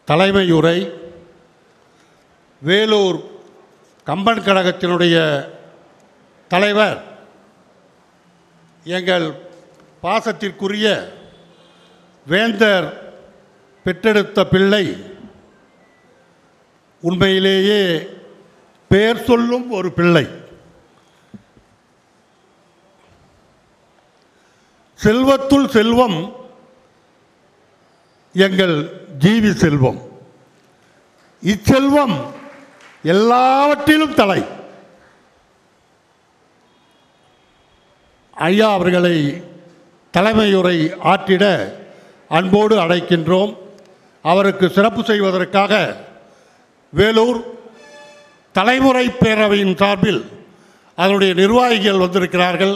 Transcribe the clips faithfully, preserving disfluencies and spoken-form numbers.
தலைமையுரை வேலூர் கம்பன் கழகத்தினுடைய தலைவர் எங்கள் பாசத்திற்குரிய வேந்தர் பெற்றெடுத்த பிள்ளை, உண்மையிலேயே பெயர் சொல்லும் ஒரு பிள்ளை. செல்வத்துள் செல்வம் எங்கள் ஜீவி செல்வம். இச்செல்வம் எல்லாவற்றிலும் தலை. ஐயா அவர்களை தலைமையுரை ஆற்றிட அன்போடு அழைக்கின்றோம். அவருக்கு சிறப்பு செய்வதற்காக வேலூர் தலைமுறை பேரவையின் சார்பில் அதனுடைய நிர்வாகிகள் வந்திருக்கிறார்கள்.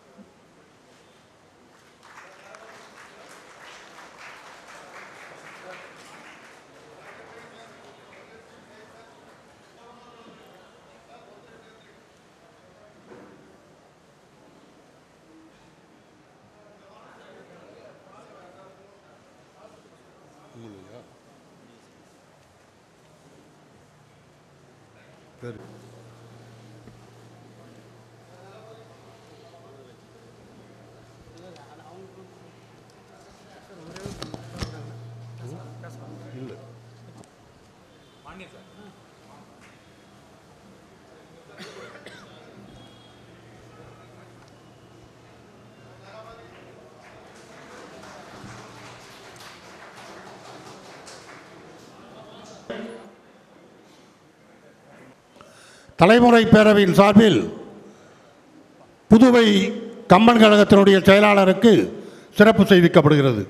தலைமுறை பேரவையின் சார்பில் புதுவை கம்பன் கழகத்தினுடைய செயலாளருக்கு சிறப்பு செய்திக்கப்படுகிறது.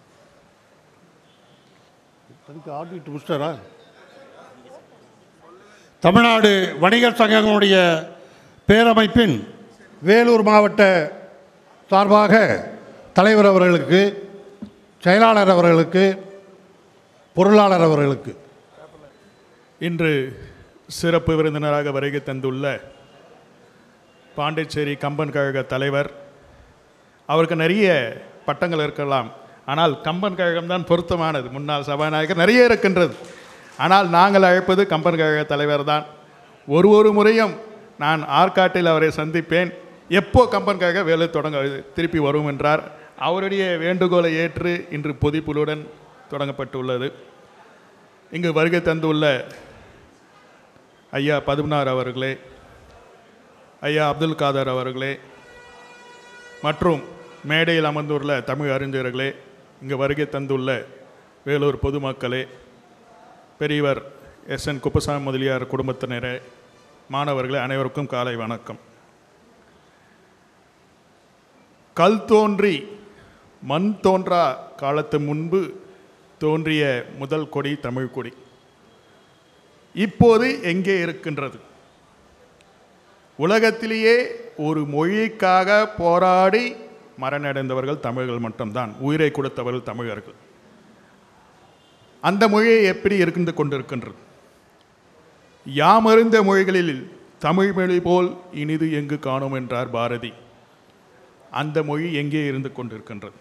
தமிழ்நாடு வணிகர் சங்கங்களுடைய பேரமைப்பின் வேலூர் மாவட்ட சார்பாக தலைவர் அவர்களுக்கு, செயலாளர் அவர்களுக்கு, பொருளாளர் அவர்களுக்கு இன்று சிறப்பு விருந்தினராக வருகை தந்துள்ள பாண்டிச்சேரி கம்பன் கழக தலைவர், அவருக்கு நிறைய பட்டங்கள் இருக்கலாம், ஆனால் கம்பன் கழகம்தான் பொருத்தமானது. முன்னாள் சபாநாயகர் நிறைய இருக்கின்றது, ஆனால் நாங்கள் அழைப்பது கம்பன் கழக தலைவர் தான். ஒரு ஒரு முறையும் நான் ஆற்காட்டில் அவரை சந்திப்பேன். எப்போ கம்பன் கழக வேலை தொடங்க திருப்பி வரும் என்றார். அவருடைய வேண்டுகோளை ஏற்று இன்று பொதுப்புலுடன் தொடங்கப்பட்டுள்ளது. இங்கு வருகை தந்துள்ள ஐயா பதுமனார் அவர்களே, ஐயா அப்துல் காதர் அவர்களே மற்றும் மேடையில் அமர்ந்துள்ள தமிழ் அறிஞர்களே, இங்கு வருகை தந்துள்ள வேலூர் பொதுமக்களே, பெரியவர் எஸ் என் குப்புசாமி முதலியார் குடும்பத்தினரே, மாணவர்களே, அனைவருக்கும் காலை வணக்கம். கல் தோன்றி மண் தோன்றா காலத்து முன்பு தோன்றிய முதல் கொடி தமிழ் கொடி இப்போது எங்கே இருக்கின்றது? உலகத்திலேயே ஒரு மொழிக்காக போராடி மரணடைந்தவர்கள் தமிழர்கள் மட்டும்தான், உயிரை கொடுத்தவர்கள் தமிழர்கள். அந்த மொழியை எப்படி இருந்து கொண்டிருக்கின்றது? யாமறிந்த மொழிகளில் தமிழ் மொழி போல் இனிது எங்கு காணோம் என்றார் பாரதி. அந்த மொழி எங்கே இருந்து கொண்டிருக்கின்றது?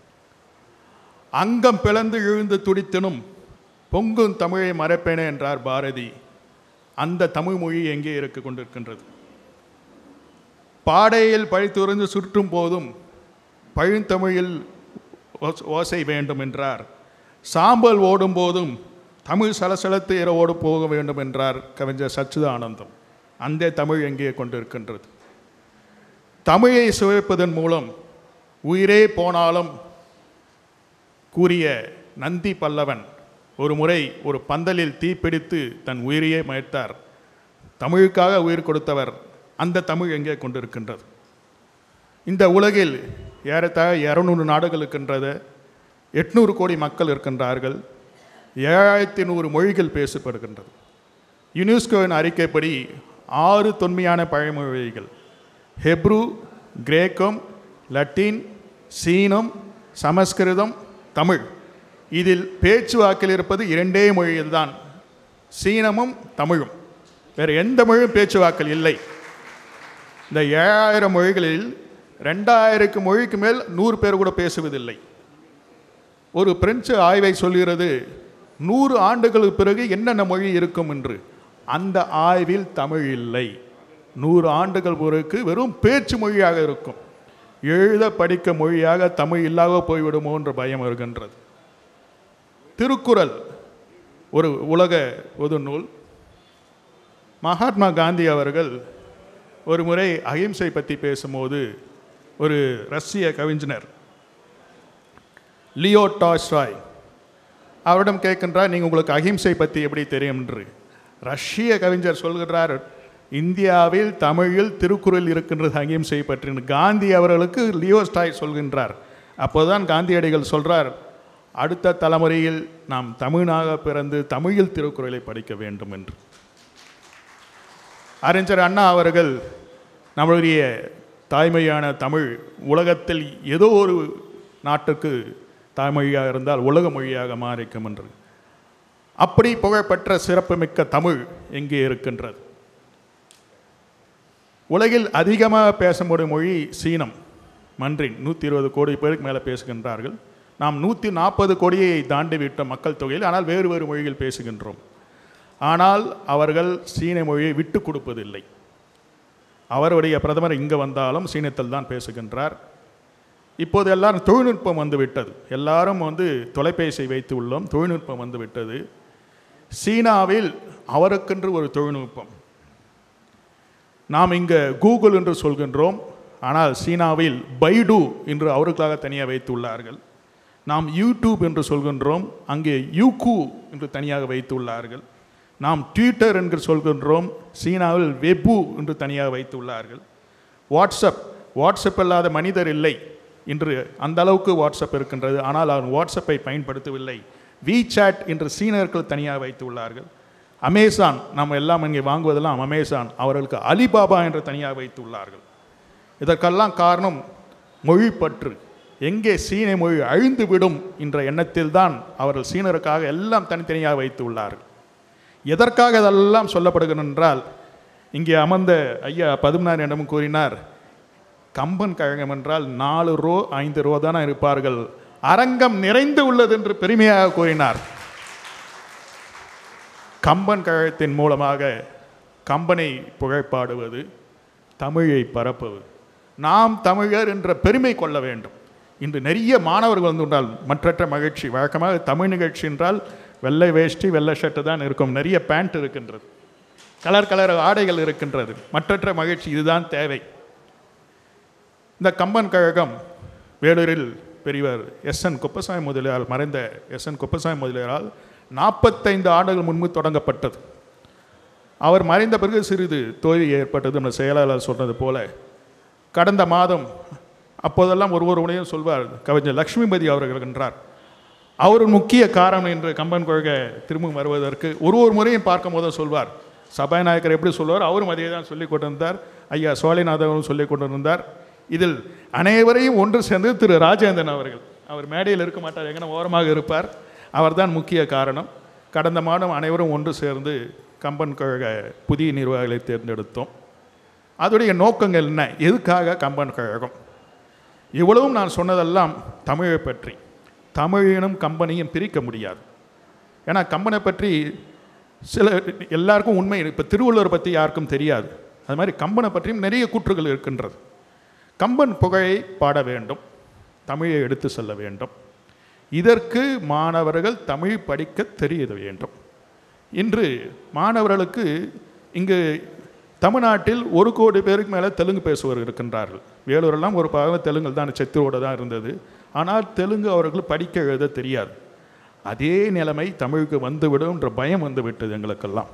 அங்கம் பிளந்து எழுந்து துடித்தனும் பொங்கும் தமிழை மறைப்பேனே என்றார் பாரதி. அந்த தமிழ் மொழி எங்கே இருக்க கொண்டிருக்கின்றது? பாடையில் பழித்துறந்து சுற்றும் போதும் பழுந்தமிழில் ஓசை வேண்டும் என்றார். சாம்பல் ஓடும் போதும் தமிழ் சலசலத்து இரவோடு போக வேண்டும் என்றார் கவிஞர் சச்சிதானந்தம். அந்த தமிழ் எங்கே கொண்டிருக்கின்றது? தமிழை சுவைப்பதன் மூலம் உயிரே போனாலும் கூறிய நந்தி பல்லவன் ஒரு முறை ஒரு பந்தலில் தீப்பிடித்து தன் உயிரையே மறைத்தார். தமிழுக்காக உயிர் கொடுத்தவர். அந்த தமிழ் எங்கே கொண்டிருக்கின்றது? இந்த உலகில் ஏறத்தாழ இரநூறு நாடுகள் இருக்கின்றது, எட்நூறு கோடி மக்கள் இருக்கின்றார்கள், ஏழாயிரத்தி நூறு மொழிகள் பேசப்படுகின்றது. யுனெஸ்கோவின் அறிக்கைப்படி ஆறு தொன்மையான பழமொழிகள், ஹெப்ரு, கிரேக்கம், லத்தீன், சீனம், சமஸ்கிருதம், தமிழ். இதில் பேச்சுவாக்கில் இருப்பது இரண்டே மொழிகள் தான், சீனமும் தமிழும். வேறு எந்த மொழியும் பேச்சுவாக்கில் இல்லை. இந்த ஏழாயிரம் மொழிகளில் ரெண்டாயிரம் மொழிக்கு மேல் நூறு பேர் கூட பேசுவதில்லை. ஒரு பிரெஞ்சு ஆய்வை சொல்கிறது, நூறு ஆண்டுகளுக்கு பிறகு என்னென்ன மொழி இருக்கும் என்று. அந்த ஆய்வில் தமிழ் இல்லை. நூறு ஆண்டுகள் பிறகு வெறும் பேச்சு மொழியாக இருக்கும். எழுத படிக்க மொழியாக தமிழ் இல்லாத போய்விடுமோ என்ற பயம் இருக்கின்றது. திருக்குறள் ஒரு உலக பொது நூல். மகாத்மா காந்தி அவர்கள் ஒரு முறை அகிம்சை பற்றி பேசும்போது ஒரு ரஷ்ய கவிஞர் லியோ டால்ஸ்டாய் அவரிடம் கேட்கின்றார், நீங்கள் உங்களுக்கு அகிம்சை பற்றி எப்படி தெரியும் என்று. ரஷ்ய கவிஞர் சொல்கிறார், இந்தியாவில் தமிழில் திருக்குறள் இருக்கின்றது அகிம்சை பற்றி. காந்தி அவர்களுக்கு லியோ டால்ஸ்டாய் சொல்கின்றார். அப்போதுதான் காந்தியடிகள் சொல்கிறார், அடுத்த தலைமுறையில் நாம் தமிழாக பிறந்து தமிழில் திருக்குறளை படிக்க வேண்டும் என்று. அறிஞர் அண்ணா அவர்கள் நம்மளுடைய தாய்மொழியான தமிழ் உலகத்தில் ஏதோ ஒரு நாட்டுக்கு தாய்மொழியாக இருந்தால் உலக மொழியாக மாறிக்கும் என்று. அப்படி புகழ்பெற்ற சிறப்புமிக்க தமிழ் எங்கே இருக்கின்றது? உலகில் அதிகமாக பேச முடியும் மொழி சீனம், மன்றின். நூற்றி இருபது கோடி பேருக்கு மேலே பேசுகின்றார்கள். நாம் நூற்றி நாற்பது கோடியை தாண்டி விட்ட மக்கள் தொகையில், ஆனால் வேறு வேறு மொழிகள் பேசுகின்றோம். ஆனால் அவர்கள் சீன மொழியை விட்டு கொடுப்பதில்லை. அவருடைய பிரதமர் இங்கே வந்தாலும் சீனத்தில் தான் பேசுகின்றார். இப்போது எல்லாரும் தொழில்நுட்பம் வந்து விட்டது. எல்லாரும் வந்து தொலைபேசி வைத்து உள்ளோம். தொழில்நுட்பம் வந்து விட்டது. சீனாவில் அவருக்கென்று ஒரு தொழில்நுட்பம். நாம் இங்கே கூகுள் என்று சொல்கின்றோம், ஆனால் சீனாவில் பைடு என்று அவருக்காக தனியாக வைத்துள்ளார்கள். நாம் யூடியூப் என்று சொல்கின்றோம், அங்கே யூகு என்று தனியாக வைத்துள்ளார்கள். நாம் ட்விட்டர் என்று சொல்கின்றோம், சீனாவில் வெபு என்று தனியாக வைத்துள்ளார்கள். வாட்ஸ்அப் வாட்ஸ்அப் இல்லாத மனிதர் இல்லை இன்று. அந்த அளவுக்கு வாட்ஸ்அப் இருக்கின்றது, ஆனால் அவர் வாட்ஸ்அப்பை பயன்படுத்தவில்லை. விசாட் என்று சீனர்கள் தனியாக வைத்துள்ளார்கள். அமேசான், நம்ம எல்லாம் இங்கே வாங்குவதெல்லாம் அமேசான், அவர்களுக்கு அலிபாபா என்று தனியாக வைத்துள்ளார்கள். இதற்கெல்லாம் காரணம் மொழிப்பற்று. எங்கே சீன மொழி அழிந்து விடும் என்ற எண்ணத்தில் தான் அவர்கள் சீனருக்காக எல்லாம் தனித்தனியாக வைத்துள்ளார்கள். எதற்காக இதெல்லாம் சொல்லப்படுகிறது என்றால், இங்கே அமர்ந்த ஐயா பதுமனாரிடமும் கூறினார், கம்பன் கழகம் என்றால் நாலு ரோ ஐந்து ரோ தானே இருப்பார்கள், அரங்கம் நிறைந்து உள்ளது என்று பெருமையாக கூறினார். கம்பன் கழகத்தின் மூலமாக கம்பனை புகழ்பாடுவது, தமிழை பரப்புவது, நாம் தமிழர் என்ற பெருமை கொள்ள வேண்டும். இன்று நிறைய மாணவர்கள் வந்து உண்டால் மற்றற்ற மகிழ்ச்சி. வழக்கமாக தமிழ் நிகழ்ச்சி என்றால் வெள்ளை வேஷ்டி வெள்ளை ஷர்ட்டு தான் இருக்கும். நிறைய பேண்ட் இருக்கின்றது, கலர் கலர் ஆடைகள் இருக்கின்றது. மற்றற்ற மகிழ்ச்சி, இதுதான் தேவை. இந்த கம்பன் கழகம் வேலூரில் பெரியவர் எஸ் என் குப்பசாமி முதலியார், மறைந்த எஸ் என் குப்பசாமி முதலியாரால் நாற்பத்தைந்து ஆண்டுகள் முன்பு தொடங்கப்பட்டது. அவர் மறைந்த பிறகு சிறிது தோல்வி ஏற்பட்டது. நம்ம செயலாளர் சொன்னது போல கடந்த மாதம், அப்போதெல்லாம் ஒரு ஒரு உடையும் சொல்வார், கவிஞர் லக்ஷ்மிபதி அவர்கள் என்றார். அவர் முக்கிய காரணம் என்று கம்பன் கொள்கை திரும்ப வருவதற்கு ஒரு ஒரு முறையும் பார்க்கும் போதும் சொல்வார். சபாநாயகர் எப்படி சொல்வார், அவரும் அதே தான் சொல்லிக் கொண்டிருந்தார். ஐயா சோலைநாதனும் சொல்லிக் கொண்டிருந்தார். இதில் அனைவரையும் ஒன்று சேர்ந்து திரு ராஜேந்திரன் அவர்கள், அவர் மேடையில் இருக்க மாட்டார், எங்கன்னா ஓரமாக இருப்பார், அவர்தான் முக்கிய காரணம். கடந்த மாதம் அனைவரும் ஒன்று சேர்ந்து கம்பன் கழக புதிய நிர்வாகிகளை தேர்ந்தெடுத்தோம். அதோடைய நோக்கங்கள் என்ன, எதுக்காக கம்பன் கழகம்? இவ்வளவும் நான் சொன்னதெல்லாம் தமிழை பற்றி. தமிழினும் கம்பனையும் பிரிக்க முடியாது. ஏன்னா கம்பனை பற்றி சில எல்லாருக்கும் உண்மை, இப்போ திருவள்ளுவர் பற்றி யாருக்கும் தெரியாது. அது மாதிரி கம்பனை பற்றியும் நிறைய கூற்றுகள் இருக்கின்றது. கம்பன் புகழை பாட வேண்டும், தமிழை எடுத்து செல்ல வேண்டும். இதற்கு மாணவர்கள் தமிழ் படிக்க தெரிய வேண்டும். இன்று மாணவர்களுக்கு இங்கு தமிழ்நாட்டில் ஒரு கோடி பேருக்கு மேலே தெலுங்கு பேசுபவர் இருக்கின்றார்கள். வேலூரெல்லாம் ஒரு பாகம் தெலுங்கு தான், செத்தோடு தான் இருந்தது. ஆனால் தெலுங்கு அவர்கள் படிக்க எழுத தெரியாது. அதே நிலைமை தமிழுக்கு வந்துவிடும் என்ற பயம் வந்து விட்டது எங்களுக்கெல்லாம்.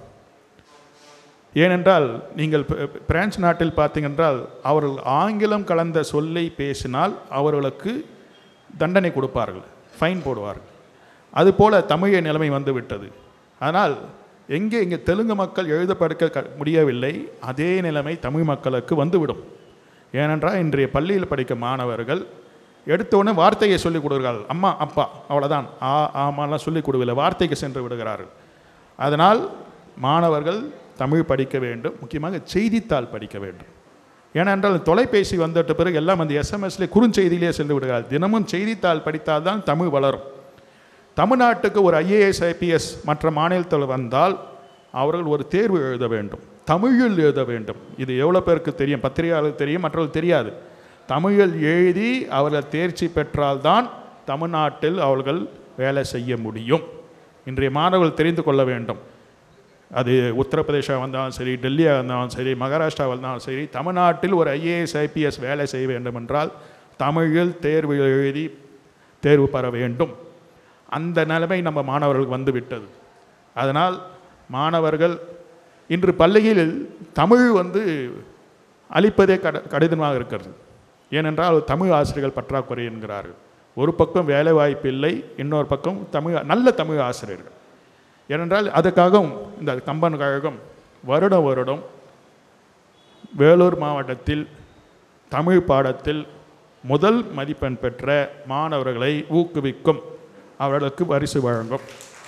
ஏனென்றால் நீங்கள் பிரான்ஸ் நாட்டில் பார்த்தீங்கன்றால் அவர்கள் ஆங்கிலம் கலந்த சொல்லை பேசினால் அவர்களுக்கு தண்டனை கொடுப்பார்கள், ஃபைன் போடுவார்கள். அதுபோல் தமிழை நிலைமை வந்து விட்டது. ஆனால் எங்கே இங்கே தெலுங்கு மக்கள் எழுத படிக்க முடியவில்லை, அதே நிலைமை தமிழ் மக்களுக்கு வந்துவிடும். ஏனென்றால் இன்றைய பள்ளியில் படிக்க மாணவர்கள் எடுத்தோடனே வார்த்தையை சொல்லிக் கொடுக்கிறார்கள். அம்மா அப்பா அவ்வளோதான், ஆ ஆமாலாம் சொல்லிக் கொடுக்கவில்லை, வார்த்தைக்கு சென்று விடுகிறார்கள். அதனால் மாணவர்கள் தமிழ் படிக்க வேண்டும், முக்கியமாக செய்தித்தாள் படிக்க வேண்டும். ஏனென்றால் தொலைபேசி வந்துட்ட பிறகு எல்லாம் அந்த எஸ்எம்எஸ்லேயே குறுஞ்செய்தியிலே சென்று விடுகிறார்கள். தினமும் செய்தித்தாள் படித்தால்தான் தமிழ் வளரும். தமிழ்நாட்டுக்கு ஒரு ஐஏஎஸ் ஐபிஎஸ் மற்ற மாநிலத்தில் வந்தால் அவர்கள் ஒரு தேர்வு எழுத வேண்டும், தமிழில் எழுத வேண்டும். இது எவ்வளோ பேருக்கு தெரியும்? பத்திரிகையாளருக்கு தெரியும், மற்றவர்கள் தெரியாது. தமிழில் எழுதி அவர்கள் தேர்ச்சி பெற்றால்தான் தமிழ்நாட்டில் அவர்கள் வேலை செய்ய முடியும். இன்றைய மாணவர்கள் தெரிந்து கொள்ள வேண்டும். அது உத்தரப்பிரதேசம் வந்தாலும் சரி, டெல்லியாக இருந்தாலும் சரி, மகாராஷ்டிரா வந்தாலும் சரி, தமிழ்நாட்டில் ஒரு ஐஏஎஸ் ஐபிஎஸ் வேலை செய்ய வேண்டும் என்றால் தமிழில் தேர்வு எழுதி தேர்வு பெற வேண்டும். அந்த நிலைமை நம்ம மாணவர்களுக்கு வந்து விட்டது. அதனால் மாணவர்கள் இன்று பள்ளியில் தமிழ் வந்து அளிப்பதே கட கடினமாக இருக்கிறது. ஏனென்றால் தமிழ் ஆசிரியர்கள் பற்றாக்குறை என்கிறார்கள். ஒரு பக்கம் வேலை வாய்ப்பு இல்லை, இன்னொரு பக்கம் தமிழ் நல்ல தமிழ் ஆசிரியர்கள். ஏனென்றால் அதுக்காகவும் இந்த கம்பன் கழகம் வருடம் வருடம் வேலூர் மாவட்டத்தில் தமிழ் பாடத்தில் முதல் மதிப்பெண் பெற்ற மாணவர்களை ஊக்குவிக்கும், அவர்களுக்கு பரிசு வழங்கும்.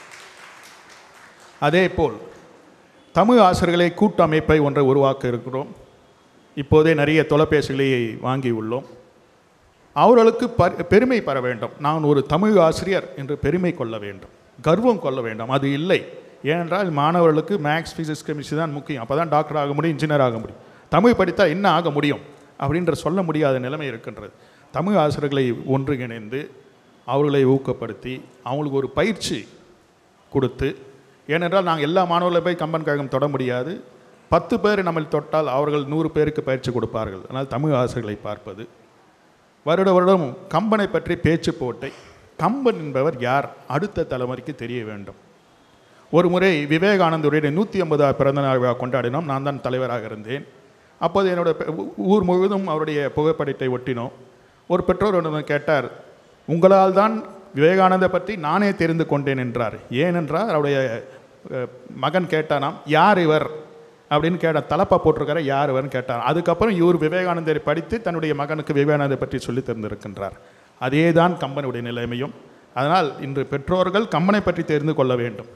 அதேபோல் தமிழ் ஆசிரியர்களை கூட்டமைப்பை ஒன்றை உருவாக்க இருக்கிறோம். இப்போதே நிறைய தொலைபேசிகளை வாங்கி உள்ளோம். அவர்களுக்கு பெருமை பெற வேண்டும். நான் ஒரு தமிழ் ஆசிரியர் என்று பெருமை கொள்ள வேண்டும், கர்வம் கொள்ள வேண்டும். அது இல்லை. ஏனென்றால் மாணவர்களுக்கு மேக்ஸ், ஃபிசிக்ஸ், கெமிஸ்ட்ரி தான் முக்கியம். அப்போ தான் டாக்டர் ஆக முடியும், இன்ஜினியர் ஆக முடியும். தமிழ் படித்தால் என்ன ஆக முடியும் அப்படின்ற சொல்ல முடியாத நிலைமை இருக்கின்றது. தமிழ் ஆசிரியர்களை ஒன்றிணைந்து அவர்களை ஊக்கப்படுத்தி அவங்களுக்கு ஒரு பயிற்சி கொடுத்து, ஏனென்றால் நாங்கள் எல்லா மாணவர்களை போய் கம்பன் கழகம் தொட முடியாது. பத்து பேர் நம்ம தொட்டால் அவர்கள் நூறு பேருக்கு பயிற்சி கொடுப்பார்கள். அதனால் தமிழ் ஆசிரியர்களை பார்ப்பது, வருட வருடம் கம்பனை பற்றி பேச்சு போட்டை, கம்பன் என்பவர் யார் அடுத்த தலைமுறைக்கு தெரிய வேண்டும். ஒரு முறை விவேகானந்தருடைய நூற்றி ஐம்பதாவது பிறந்தநாள் விழா கொண்டாடினோம். நான் தான் தலைவராக இருந்தேன். அப்போது என்னோட ஊர் முழுவதும் அவருடைய புகைப்படத்தை ஒட்டினோம். ஒரு பெற்றோர் கேட்டார், உங்களால் தான் விவேகானந்த பற்றி நானே தெரிந்து கொண்டேன் என்றார். ஏனென்றால் அவருடைய மகன் கேட்டானாம், யார் இவர் அப்படின்னு கேட்ட, தலப்பா போட்டிருக்கார யார் இவர்னு கேட்டார். அதுக்கப்புறம் இவர் விவேகானந்தரை படித்து தன்னுடைய மகனுக்கு விவேகானந்தரை பற்றி சொல்லி தெரிந்திருக்கின்றார். அதே தான் கம்பனுடைய நிலைமையும். அதனால் இன்று பெற்றோர்கள் கம்பனை பற்றி தெரிந்து கொள்ள வேண்டும்.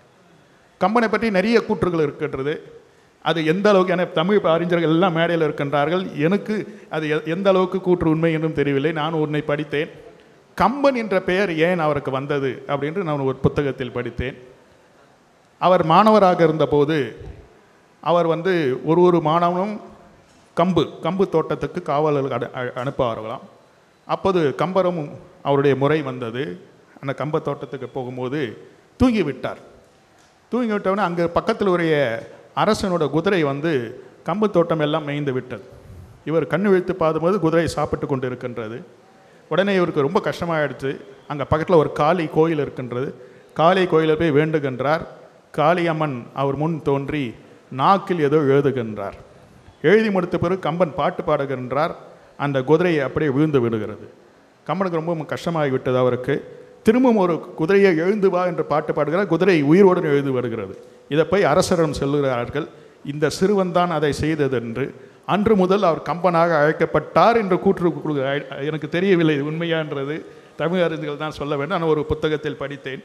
கம்பனை பற்றி நிறைய கூற்றுகள் இருக்கின்றது. அது எந்த அளவுக்கு, என தமிழ் அறிஞர்கள் எல்லாம் மேடையில் இருக்கின்றார்கள். எனக்கு அது எந்த அளவுக்கு கூற்று உண்மை என்றும் தெரியவில்லை. நான் உன்னை படித்தேன். கம்பன் என்ற பெயர் ஏன் அவருக்கு வந்தது அப்படின்னு நான் ஒரு புத்தகத்தில் படித்தேன். அவர் மாணவராக இருந்தபோது அவர் வந்து ஒரு ஒரு மாணவனும் கம்பு கம்பு தோட்டத்துக்கு காவலர்கள் அனுப்புவார்களாம். அப்போது கம்பரும் அவருடைய முறை வந்தது. அந்த கம்ப தோட்டத்துக்கு போகும்போது தூங்கி விட்டார். தூங்கி விட்டவுடனே அங்கே பக்கத்தில் உடைய அரசனோட குதிரை வந்து கம்பு தோட்டம் எல்லாம் மேய்ந்து விட்டது. இவர் கண்ணு விழித்து பார்க்கும்போது குதிரை சாப்பிட்டு கொண்டு இருக்கின்றது. உடனே இவருக்கு ரொம்ப கஷ்டமாகிடுச்சு. அங்கே பக்கத்தில் ஒரு காளி கோயில் இருக்கின்றது. காளி கோயிலில் போய் வேண்டுகின்றார். காளியம்மன் அவர் முன் தோன்றி நாக்கில் ஏதோ எழுதுகின்றார். எழுதி முடித்த பிறகு கம்பன் பாட்டு பாடுகின்றார். அந்த குதிரையை அப்படியே விழுந்து விடுகிறது. கம்பனுக்கு ரொம்ப கஷ்டமாகிவிட்டது. அவருக்கு திரும்பவும் ஒரு குதிரையை எழுந்து வா என்று பாட்டு பாடுகிறார். குதிரை உயிரோடு எழுந்து வருகிறது. இதை போய் அரசரிடம் சொல்லுகிறார்கள், இந்த சிறுவன் தான் அதை செய்தது என்று. அன்று முதல் அவர் கம்பனாக அழைக்கப்பட்டார் என்று கூற்று எனக்கு தெரியவில்லை உண்மையான்றது. தமிழ் அறிஞர்கள் தான் சொல்ல வேண்டும். நான் ஒரு புத்தகத்தில் படித்தேன்.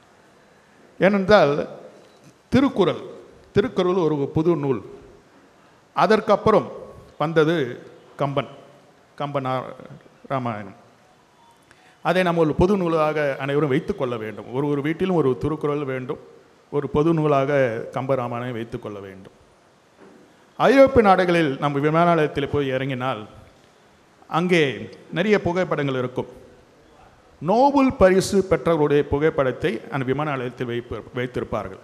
ஏனென்றால் திருக்குறள் திருக்குறள் ஒரு புது நூல். அதற்கப்புறம் வந்தது கம்பன் கம்பன் ராமாயணம். அதை நம்ம ஒரு பொது நூலாக அனைவரும் வைத்து கொள்ள வேண்டும். ஒரு ஒரு வீட்டிலும் ஒரு திருக்குறள் வேண்டும். ஒரு பொது நூலாக கம்பராமாயணம் வைத்து கொள்ள வேண்டும். ஐரோப்பிய நாடுகளில் நம்ம விமான நிலையத்தில் போய் இறங்கினால் அங்கே நிறைய புகைப்படங்கள் இருக்கும். நோபல் பரிசு பெற்றவருடைய புகைப்படத்தை அந்த விமான நிலையத்தில் வைப்பு வைத்திருப்பார்கள்.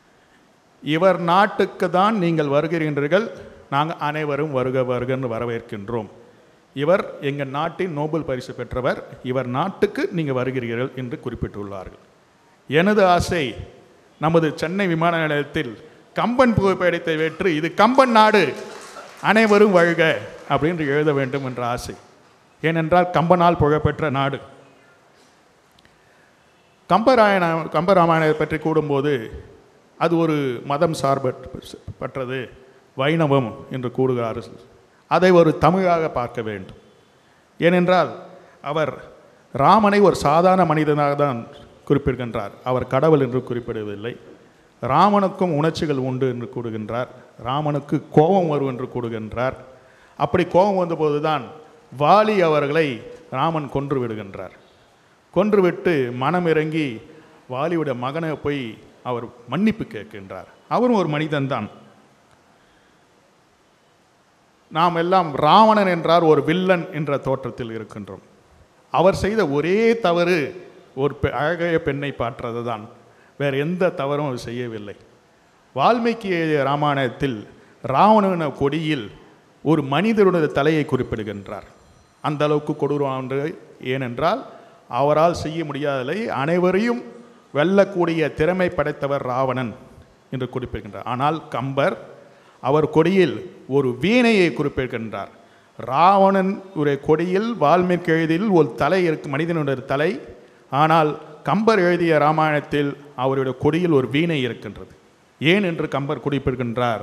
இவர் நாட்டுக்கு தான் நீங்கள் வருகிறீர்கள், நாங்கள் அனைவரும் வருக வருகன்னு வரவேற்கின்றோம். இவர் எங்கள் நாட்டின் நோபல் பரிசு பெற்றவர், இவர் நாட்டுக்கு நீங்கள் வருகிறீர்கள் என்று குறிப்பிட்டுள்ளார்கள். எனது ஆசை நமது சென்னை விமான நிலையத்தில் கம்பன் புகைப்படத்தை வெற்று இது கம்பன் நாடு, அனைவரும் வருக அப்படின்னு எழுத வேண்டும் என்ற ஆசை. ஏனென்றால் கம்பனால் புகழ்பெற்ற நாடு. கம்பராயண கம்பராமாயணத்தை பற்றி கூடும்போது அது ஒரு மதம் சார்பற்றது, வைணவம் என்று கூறுகிறார்கள். அதை ஒரு தமிழாக பார்க்க வேண்டும். ஏனென்றால் அவர் ராமனை ஒரு சாதாரண மனிதனாக தான் குறிப்பிடுகின்றார். அவர் கடவுள் என்று குறிப்பிடவில்லை. ராமனுக்கும் உணர்ச்சிகள் உண்டு என்று கூறுகின்றார். ராமனுக்கு கோபம் வரும் என்று கூறுகின்றார். அப்படி கோபம் வந்தபோது தான் வாலி அவர்களை ராமன் கொன்று விடுகின்றார். கொன்றுவிட்டு மனம் இறங்கி வாலியோட மகனை போய் அவர் மன்னிப்பு கேட்கின்றார். அவரும் ஒரு மனிதன்தான். நாம் எல்லாம் ராவணன் என்றார் ஒரு வில்லன் என்ற தோற்றத்தில் இருக்கின்றோம். அவர் செய்த ஒரே தவறு ஒரு அழகைய பெண்ணை பாற்றது தான். வேறு எந்த தவறும் அவர் செய்யவில்லை. வால்மீகி ராமாயணத்தில் ராவணன கொடியில் ஒரு மனிதருடைய தலையை குறிப்பிடுகின்றார். அந்த அளவுக்கு கொடூரம். ஏனென்றால் அவரால் செய்ய முடியாததை அனைவரையும் வெல்லக்கூடிய திறமை படைத்தவர் ராவணன் என்று குறிப்பிடுகின்றார். ஆனால் கம்பர் அவர் கொடியில் ஒரு வீணையை குறிப்பிடுகின்றார். ராவணன் ஒரு கொடியில் வால்மீகி எழுதியில் ஒரு தலை இருக்கு, மனிதனுடைய தலை. ஆனால் கம்பர் எழுதிய ராமாயணத்தில் அவருடைய கொடியில் ஒரு வீணை இருக்கின்றது. ஏன் என்று கம்பர் குறிப்பிடுகின்றார்,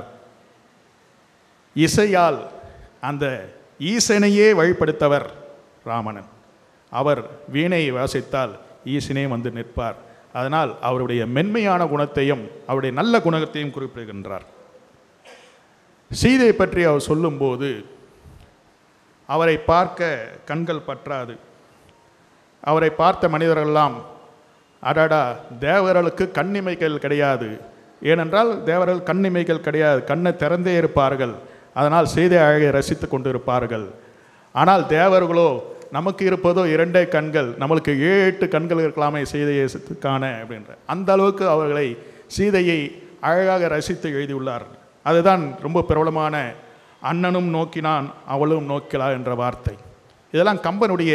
இசையால் அந்த ஈசனையே வழிபடுத்தவர் ராவணன். அவர் வீணையை வாசித்தால் ஈசனே வந்து நிற்பார். அதனால் அவருடைய மென்மையான குணத்தையும் அவருடைய நல்ல குணத்தையும் குறிப்பிடுகின்றார். சீதை பற்றி அவர் சொல்லும்போது அவரை பார்க்க கண்கள் பற்றாது. அவரை பார்த்த மனிதர்களெல்லாம் அடடா தேவர்களுக்கு கண்ணிமைகள் கிடையாது, ஏனென்றால் தேவர்கள் கண்ணிமைகள் கிடையாது, கண்ணை திறந்தே இருப்பார்கள். அதனால் சீதை அழகை ரசித்து கொண்டு இருப்பார்கள். ஆனால் தேவர்களோ நமக்கு இருப்பதோ இரண்டே கண்கள், நம்மளுக்கு ஏழு எட்டு கண்கள் இருக்கலாமே சீதையை காண அப்படின்ற அந்த அளவுக்கு அவர்களை சீதையை அழகாக ரசித்து எழுதியுள்ளார். அதுதான் ரொம்ப பிரபலமான அண்ணனும் நோக்கினான் அவளும் நோக்கிலா என்ற வார்த்தை. இதெல்லாம் கம்பனுடைய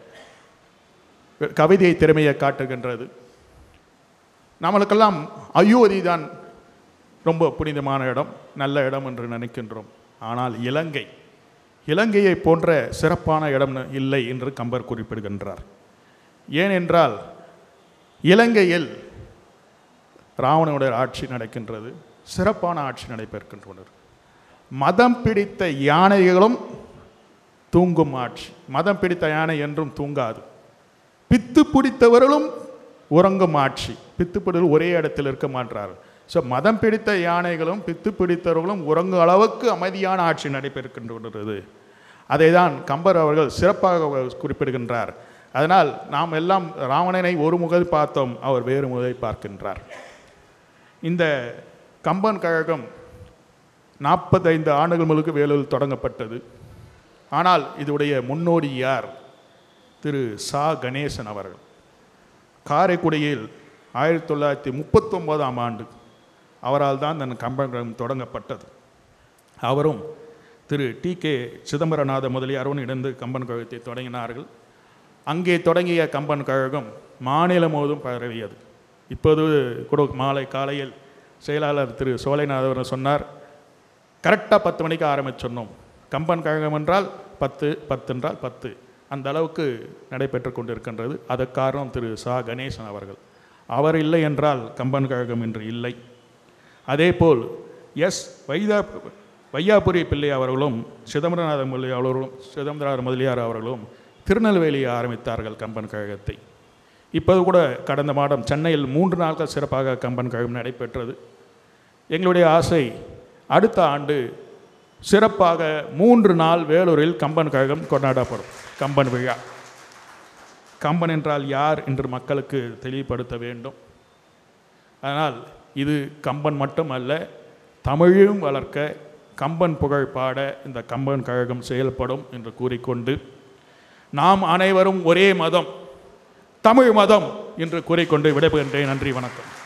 கவிதை திறமையை காட்டுகின்றது. நம்மளுக்கெல்லாம் அயோத்தி தான் ரொம்ப புனிதமான இடம், நல்ல இடம் என்று நினைக்கின்றோம். ஆனால் இலங்கை இலங்கையை போன்ற சிறப்பான இடம் இல்லை என்று கம்பர் குறிப்பிடுகின்றார். ஏனென்றால் இலங்கையில் ராவணனுடைய ஆட்சி நடக்கின்றது, சிறப்பான ஆட்சி நடைபெறுகின்றனர். மதம் பிடித்த யானைகளும் தூங்கும் ஆட்சி. மதம் பிடித்த யானை என்றும் தூங்காது. பித்து பிடித்தவர்களும் உறங்கும் ஆட்சி. பித்து பிடித்தவர்கள் ஒரே இடத்தில் இருக்க மாட்டார்கள். ஸோ மதம் பிடித்த யானைகளும் பித்து பிடித்தவர்களும் உறங்கும் அளவுக்கு அமைதியான ஆட்சி நடைபெறுகின்றது. அதை தான் கம்பர் அவர்கள் சிறப்பாக குறிப்பிடுகின்றார். அதனால் நாம் எல்லாம் ராவணனை ஒரு முகை பார்த்தோம், அவர் வேறு முகை பார்க்கின்றார். இந்த கம்பன் கழகம் நாற்பத்தைந்து ஆண்டுகள் முழுக்க வேலூரில் தொடங்கப்பட்டது. ஆனால் இதனுடைய முன்னோடி யார்? திரு சா கணேசன் அவர்கள். காரைக்குடியில் ஆயிரத்தி தொள்ளாயிரத்தி முப்பத்தொம்போதாம் ஆண்டு அவரால் தான் அந்த கம்பன் கழகம் தொடங்கப்பட்டது. அவரும் திரு டி கே சிதம்பரநாத முதலியாரும் இணைந்து கம்பன் கழகத்தை தொடங்கினார்கள். அங்கே தொடங்கிய கம்பன் கழகம் மாநிலம் முழுவதும் பரவியது. இப்போது கூட மாலை காலையில் செயலாளர் திரு சோலைநாதவர் சொன்னார், கரெக்டாக பத்து மணிக்கு ஆரம்பிச்சு சொன்னோம். கம்பன் கழகம் என்றால் பத்து, பத்து என்றால் பத்து, அந்த அளவுக்கு நடைபெற்று கொண்டிருக்கின்றது. அதற்கு காரணம் திரு சா கணேசன் அவர்கள். அவர் இல்லை என்றால் கம்பன் கழகம் இன்று இல்லை. அதேபோல் எஸ் வைதா வையாபுரி பிள்ளை அவர்களும் சிதம்பரநாத முதலி அவர்களும் சிதம்பரநாத முதலியார் அவர்களும் திருநெல்வேலியை ஆரம்பித்தார்கள் கம்பன் கழகத்தை. இப்போது கூட கடந்த மாதம் சென்னையில் மூன்று நாட்கள் சிறப்பாக கம்பன் கழகம் நடைபெற்றது. எங்களுடைய ஆசை அடுத்த ஆண்டு சிறப்பாக மூன்று நாள் வேலூரில் கம்பன் கழகம் கொண்டாடப்படும். கம்பன் விழா. கம்பன் என்றால் யார் என்று மக்களுக்கு தெளிவுபடுத்த வேண்டும். அதனால் இது கம்பன் மட்டும் அல்ல, தமிழையும் வளர்க்க கம்பன் புகழ் பாட இந்த கம்பன் கழகம் செயல்படும் என்று கூறிக்கொண்டு, நாம் அனைவரும் ஒரே மதம், தமிழ் மதம் என்று கூறிக்கொண்டு விடைபெறுகின்றேன். நன்றி, வணக்கம்.